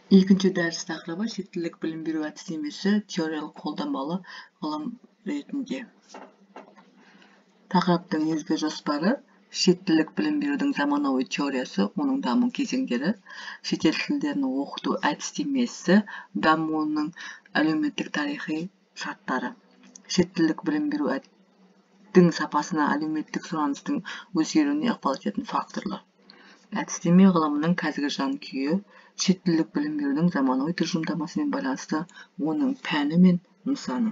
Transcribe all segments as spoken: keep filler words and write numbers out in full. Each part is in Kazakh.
Екінші дәріс тақырыбы шет тілдік білім беру әдістемесі теориялық қолданбалы ғылым ретінде. Тақырыптың негізгі жоспары шет тілдік білім берудің заманауи теориясы, оның даму кезеңдері, шетел тілдерін оқыту әдістемесі, дамуының әлеуметтік тарихи шарттары. Шет тілдік білім беру әдістің сапасына әлеуметтік сұраныстың өзгеруіне ықпал ететін факторлар. Әдістеме ғылымының қазіргі жан-күйі, шет тілдік білім берудің заманауи тұжырымдамасымен байланысты, оның пәні мен нысаны.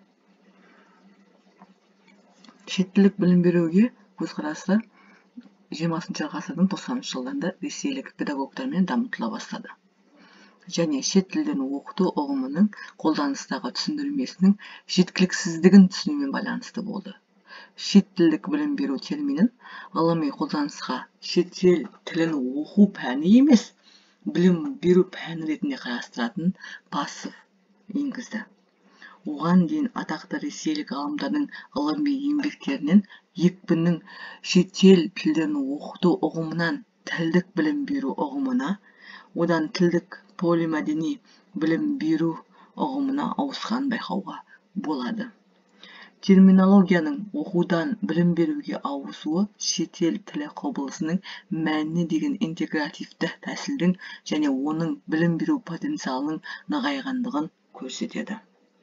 Шет тілдік білім беруге көзқарасы жиырмасыншы ғасырдың тоқсаныншы жылдарында ресейлік педагогтармен дамытыла бастады. Және шет тілдерін оқыту ұғымының қолданыстағы түсіндірмесінің жеткіліксіздігін түсінумен байланысты болды. Шет тілдік білім беру терминін ғылыми қолданысқа шетел тілін оқу пәні емес, білім беру пәні ретінде қарастыратын Пассов енгізді. Оған дейін атақты ресейлік ғалымдардың ғылыми еңбектерінен екпіннің шетел тілдерін оқыту ұғымынан тілдік білім беру ұғымына, одан тілдік полимәдени білім беру ұғымына ауысқанын байқауға болады. Терминологияның оқудан білім беруге ауысуы шетел тілі құбылысының мәніне деген интегративті тәсілдің және оның білім беру потенциалының нығайғандығын көрсетеді.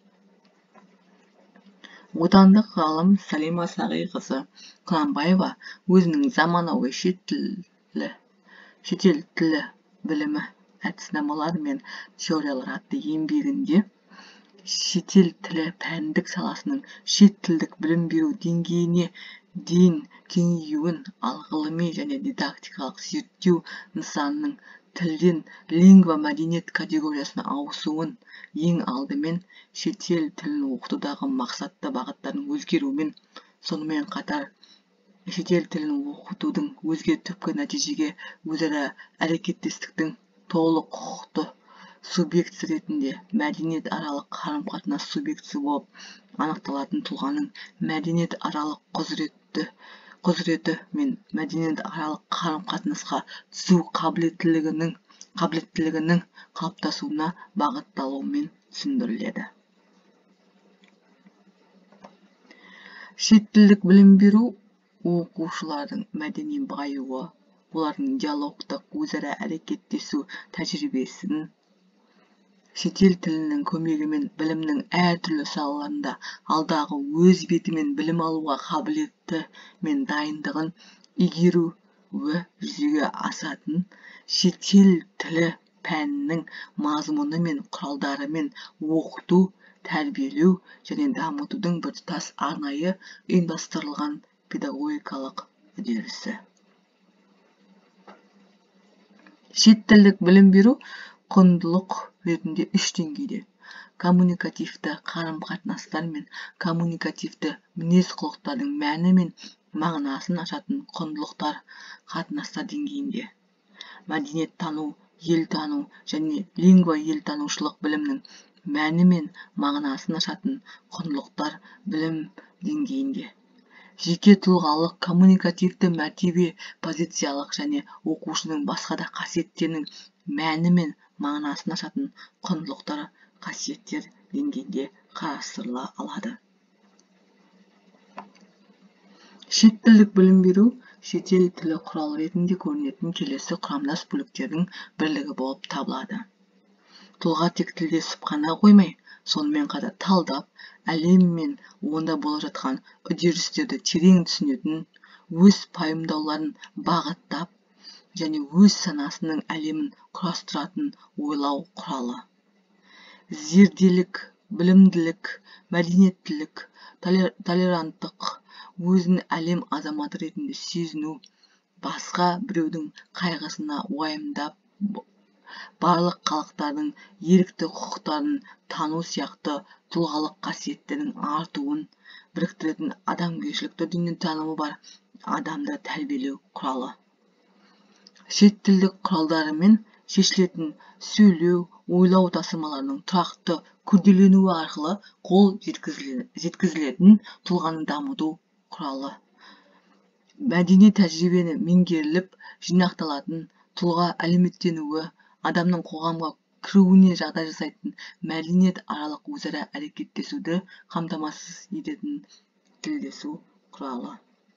Отандық ғалым Сәлима Сағиқызы Құнанбаева өзінің заманауи шет тілі, шетел тілі білімі әдіснамалары мен теориялар атты еңбегінде шетел тілі пәндік саласының шет тілдік білім беру деңгейіне дейін кеңеюін, ал ғылыми және дидактикалық зерттеу нысанының тілден лингва мәдениет категориясына ауысуын, ең алдымен шетел тілін оқытудағы мақсатты бағыттардың өзгеруімен, сонымен қатар шетел тілін оқытудың өзге түпкі нәтижеге өзара әрекеттестіктің толық құқықты субъектісі ретінде мәдениет аралық қарым-қатынас субъектісі болып анықталатын тұлғаның мәдениет аралық құзыреті, құзыреті мен мәдениет аралық қарым-қатынасқа түсу қабілеттілігінің, қабілеттілігінің қалыптасуына бағытталуымен түсіндіріледі. Шет тілдік білім беру оқушылардың мәдени байуы, олардың диалогтық өзара әрекеттесу тәжірибесін, шетел тілінің көмегімен білімнің әртүрлі салаларында алдағы өз бетімен білім алуға қабілеті мен дайындығын игеруі жүзеге асатын шетел тілі пәнінің мазмұны мен құралдарымен оқыту, тәрбиелеу және дамытудың біртұтас арнайы ұйымдастырылған педагогикалық үдерісі. Шет тілдік білім беру құндылық ретінде үш деңгейде: коммуникативті қарым-қатынастар мен коммуникативті мінез-құлықтардың мәні мен мағынасын ашатын құндылықтар қатынастар деңгейінде, мәдениет тану, ел тану және лингва елтанушылық білімнің мәні мен мағынасын ашатын құндылықтар білім деңгейінде, жеке тұлғалық коммуникативті мәртебе позициялық және оқушының басқа да қасиеттерінің мәні мен мағынасын ашатын құндылықтар қасиеттер деңгейінде қарастырыла алады. Шет тілдік білім беру шетел тілі құрал ретінде көрінетін келесі құрамдас бөліктердің бірлігі болып табылады. Тұлға тек тілдесіп қана қоймай, сонымен қатар талдап, әлем мен онда болып жатқан үдерістерді терең түсінетін, өз пайымдауларын бағыттап және өз санасының әлемін құрастыратын ойлау құралы. Зерделік, білімділік, мәдениеттілік, толеранттық, өзін әлем азаматы ретінде сезіну, басқа біреудің қайғысына уайымдап, барлық халықтардың ерікті құқықтарын тану сияқты тұлғалық қасиеттердің артуын біріктіретін адамгершілікті дүниетанымы бар адамды тәрбиелеу құралы. Шет тілдік құралдарымен шешілетін сөйлеу, ойлау тасымаларының тұрақты күрделенуі арқылы қол жеткізілетін тұлғаны дамыту құралы. Мәдени тәжірибені меңгеріліп жинақталатын тұлға әлеуметтенуі, адамның қоғамға кіруіне жағдай жасайтын мәдениет аралық өзара әрекеттесуді қамтамасыз ететін тілдесу құралы.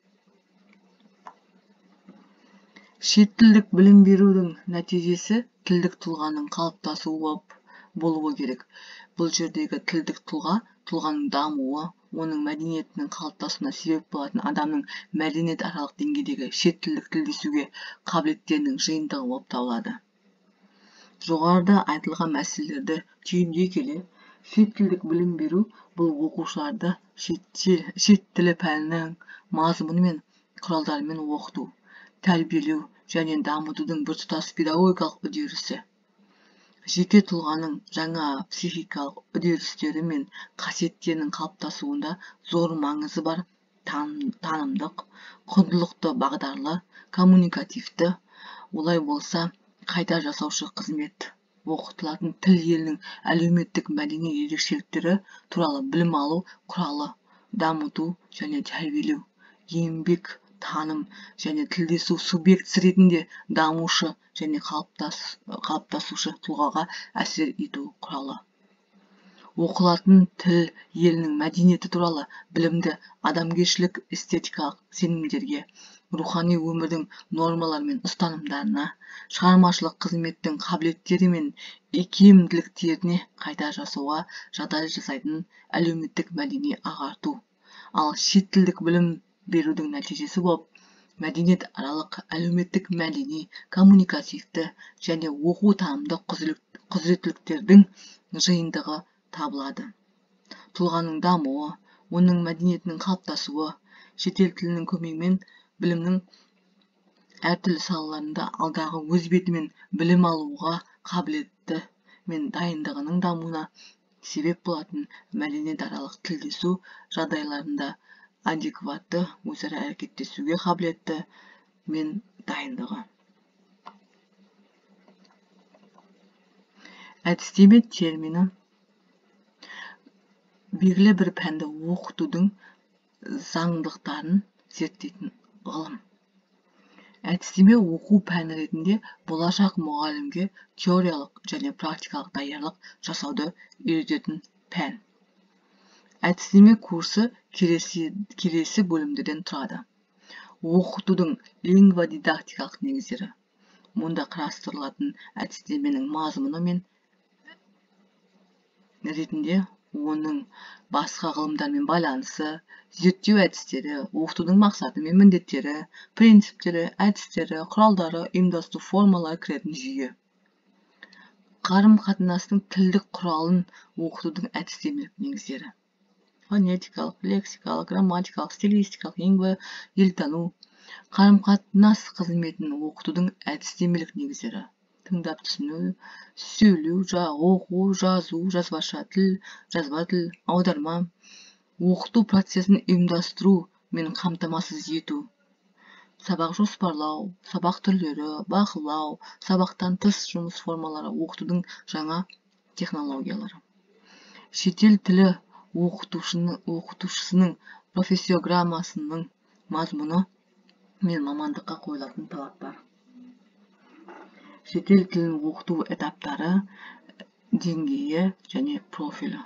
Шет тілдік білім берудің нәтижесі тілдік тұлғаның қалыптасуы болуы керек. Бұл жердегі тілдік тұлға, тұлғаның дамуы, оның мәдениетінің қалыптасуына себеп болатын адамның мәдениет аралық деңгейдегі шет тілдік тілдесуге қабілеттерінің жиынтығы болып табылады. Жоғарыда айтылған мәселелерді түйіндей келе, шет тілдік білім беру бұл оқушыларды шет тілі пәнінің мазмұны мен құралдарымен оқыту, тәрбиелеу және дамытудың біртұтас педагогикалық үдерісі. Жеке тұлғаның жаңа психикалық үдерістері мен қасиеттерінің қалыптасуында зор маңызы бар танымдық, құндылықты бағдарлы, коммуникативті, олай болса қайта жасаушы қызмет. Оқытылатын тіл елінің әлеуметтік мәдени ерекшеліктері туралы білім алу құралы, дамыту және тәрбиелеу, еңбек, таным және тілдесу субъектісі ретінде дамушы және қалыптасушы тұлғаға әсер ету құралы. Оқылатын тіл елінің мәдениеті туралы білімді адамгершілік эстетикалық сенімдерге, рухани өмірдің нормалары мен ұстанымдарына, шығармашылық қызметтің қабілеттері мен икемділіктеріне қайта жасауға жағдай жасайтын әлеуметтік мәдени ағарту. Ал шет тілдік білім берудің нәтижесі болып, мәдениет аралық әлеуметтік мәдени, коммуникативті және оқу танымдық құзыреттіліктердің жиынтығы табылады. Тұлғаның дамуы, оның мәдениетінің қалыптасуы, шетел тілінің көмегімен білімнің әртүрлі салаларында алдағы өз бетімен білім алуға қабілетті мен дайындығының дамуына себеп болатын мәдениет аралық тілдесу жағдайларында адекватты өзара әрекеттесуге қабілетті мен дайындығы. Әдістеме термині белгілі бір пәнді оқытудың заңдылықтарын зерттейтін ғылым. Әдістеме оқу пәні ретінде болашақ мұғалімге теориялық және практикалық даярлық жасауды үйрететін пән. Әдістеме курсы келесі бөлімдерден тұрады. Оқытудың лингводидактикалық негіздері. Мұнда қарастырылатын әдістеменің мазмұны мен ретінде оның басқа ғылымдармен байланысы, зерттеу әдістері, оқытудың мақсаты мен міндеттері, принциптері, әдістері, құралдары, ұйымдастыру формалары кіретін жүйе. Қарым-қатынастың тілдік құралын оқытудың әдістемелік негіздері. Фонетикалық, лексикалық, грамматикалық, стилистикалық, еңбі, елтану, қарым-қатынас қызметін оқытудың әдістемелік негіздері. Тыңдап түсіну, сөйлеу, оқу, жазу, жазбаша тіл, жазба тіл, аударма, оқыту процесін ұйымдастыру мен қамтамасыз ету. Сабақ жоспарлау, сабақ түрлері, бақылау, сабақтан тыс жұмыс формалары, оқытудың жаңа технологиялары. Шетел тілі оқытушысының профессиограммасының мазмұны мен мамандыққа қойылатын талаптар. Шетел тілін оқыту этаптары, деңгейі және профилі.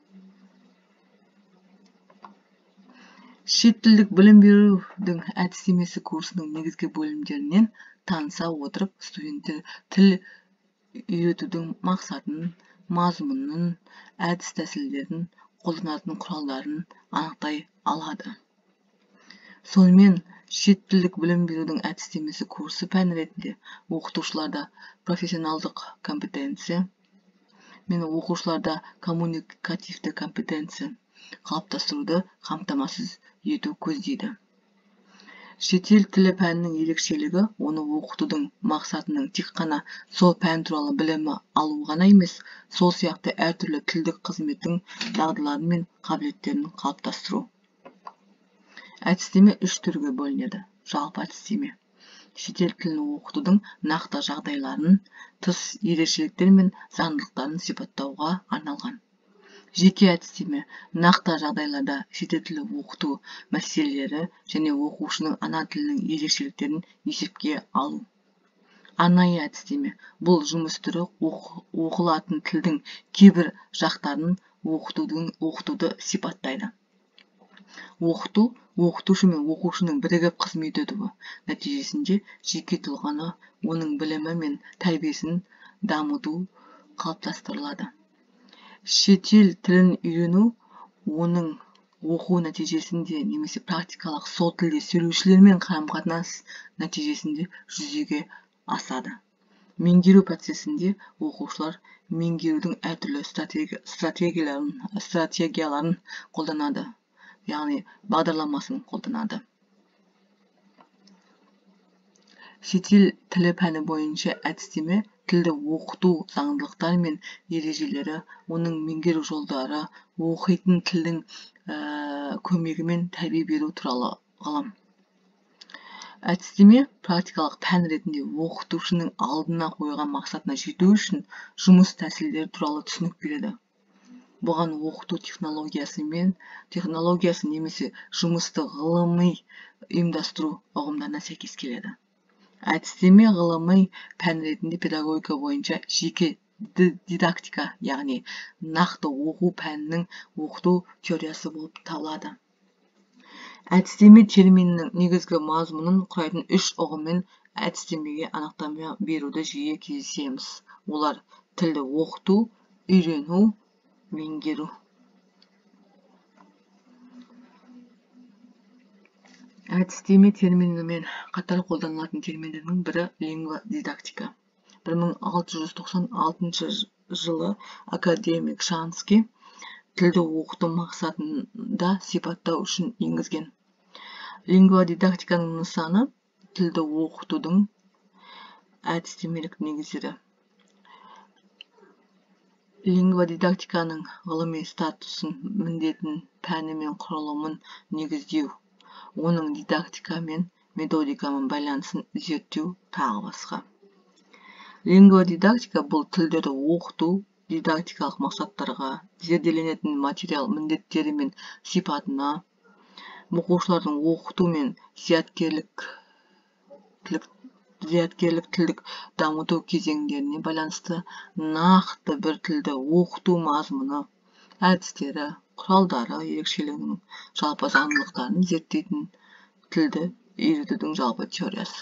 Шет тілдік білім берудің әдістемесі курсының негізгі бөлімдерінен таныса отырып, студенттер тіл үйретудің мақсатын, мазмұнын, әдіс тәсілдерін, қолданатын құралдарын анықтай алады. Сонымен, шет тілдік білім берудің әдістемесі курсы пән ретінде оқытушыларда профессионалдық компетенция мен оқушыларда коммуникативті компетенция қалыптастыруды қамтамасыз ету көздейді. Шетел тілі пәнінің ерекшелігі оны оқытудың мақсатының тек қана сол пән туралы білімі алу ғана емес, сол сияқты әртүрлі тілдік қызметтің дағдылары мен қабілеттерін қалыптастыру. Әдістеме үш түрге бөлінеді. Жалпы әдістеме. Шетел тілін оқытудың нақты жағдайларын, тыс ерекшеліктер мен заңдылықтарын сипаттауға арналған. Жеке әдістеме нақты жағдайларда шетел тілі оқыту мәселелері және оқушының ана тілінің ерекшеліктерін есепке алу. Арнайы әдістеме бұл жұмыс түрі оқылатын тілдің кейбір жақтарын оқытудың оқытуды сипаттайды. Оқыту оқытушы мен оқушының бірігіп қызмет етуі нәтижесінде жеке тұлғаны, оның білімі мен тәрбиесін дамыту қалыптастырылады. Шетел тілін үйрену оның оқу нәтижесінде немесе практикалық сол тілде сөйлеушілермен қарым-қатынас нәтижесінде жүзеге асады. Меңгеру процесінде оқушылар меңгерудің әртүрлі стратегияларын, стратегияларын қолданады, яғни бағдарламасын қолданады. Шетел тілі пәні бойынша әдістеме тілді оқыту заңдылықтары мен ережелері, оның меңгеру жолдары, оқитын тілдің көмегімен тәрбие беру туралы ғылым. Әдістеме практикалық пән ретінде оқытушының алдына қойған мақсатына жету үшін жұмыс тәсілдері туралы түсінік береді. Бұған оқыту технологиясы мен технологиясы немесе жұмысты ғылыми ұйымдастыру ұғымдарына сәйкес келеді. Әдістеме ғылыми пән ретінде педагогика бойынша жеке дидактика, яғни нақты оқу пәнінің оқыту теориясы болып табылады. Әдістеме терминінің негізгі мазмұнын құрайтын үш ұғыммен әдістемеге анықтама беруді жиі кездесеміз. Олар тілді оқыту, үйрену, меңгеру. Әдістеме терминімен қатар қолданылатын терминдердің бірі лингводидактика. бір мың алты жүз тоқсан алтыншы жылы академик Шанский тілді оқыту мақсатында сипаттау үшін енгізген. Лингводидактиканың нысаны тілді оқытудың әдістемелік негіздері. Лингводидактиканың ғылыми статусын, міндетін, пәні мен құрылымын негіздеу, оның дидактика мен методикамен байланысын зерттеу тағы басқа. Лингводидактика бұл тілдерді оқыту дидактикалық мақсаттарға, зерделенетін материал міндеттері мен сипатына, оқушылардың оқыту мен зияткерлік тілдік дамыту кезеңдеріне байланысты нақты бір тілді оқыту мазмұны, әдістері, құралдары, ерекшелігінің жалпы заңдылықтарын зерттейтін тілді үйретудің жалпы теориясы.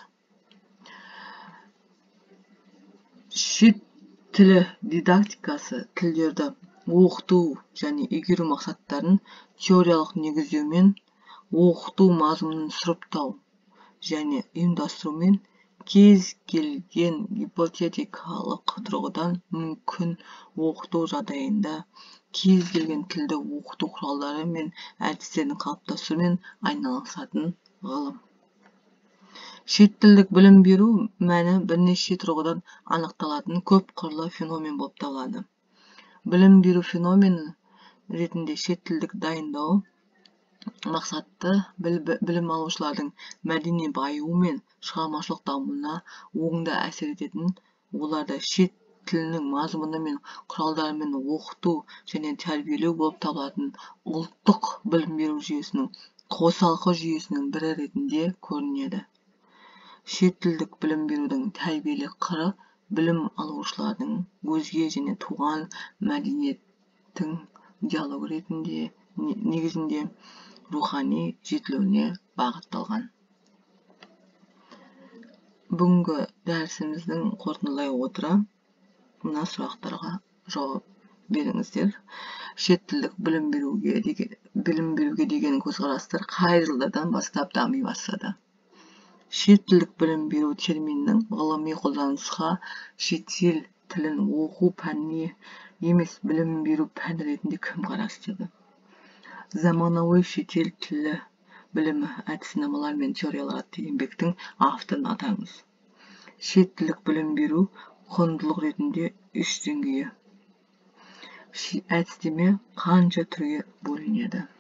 Шет тілі дидактикасы тілдерді оқыту және игеру мақсаттарын теориялық негіздеумен, оқыту мазмұнын сұрыптау және ұйымдастырумен кез келген гипотетикалық тұрғыдан мүмкін оқыту жағдайында кез келген тілді оқыту құралдары мен әдістерін қалыптастырумен айналысатын ғылым. Шет тілдік білім беру мәні бірнеше тұрғыдан анықталатын көп қырлы феномен болып табылады. Білім беру феномені ретінде шет тілдік дайындау мақсатты білім алушылардың мәдени баюы мен шығармашылық дамуына оңды әсер ететін, оларды шет тілінің мазмұны мен құралдарымен оқыту және тәрбиелеу болып табылатын ұлттық білім беру жүйесінің қосалқы жүйесінің бірі ретінде көрінеді. Шет тілдік білім берудің тәрбиелік қыры білім алушылардың өзге және туған мәдениеттің диалог ретінде негізінде рухани жетілуіне бағытталған. Бүгінгі дәрісіміздің қорытындылай отыра мына сұрақтарға жауап беріңіздер. Шет тілдік білім беруге деген білім беруге деген көзқарастар қай жылдардан бастап дами бастады? Шет тілдік білім беру терминінің ғылыми қолданысқа шетел тілін оқу пәніне емес білім беру пәні ретінде кім қарастырды? Заманауи шетел тілі білімі әдіснамалар мен теориялар атты еңбектің авторын атаңыз. Шет тілдік білім беру құндылық ретінде үш деңгейі. Әдістеме қанша түрге бөлінеді?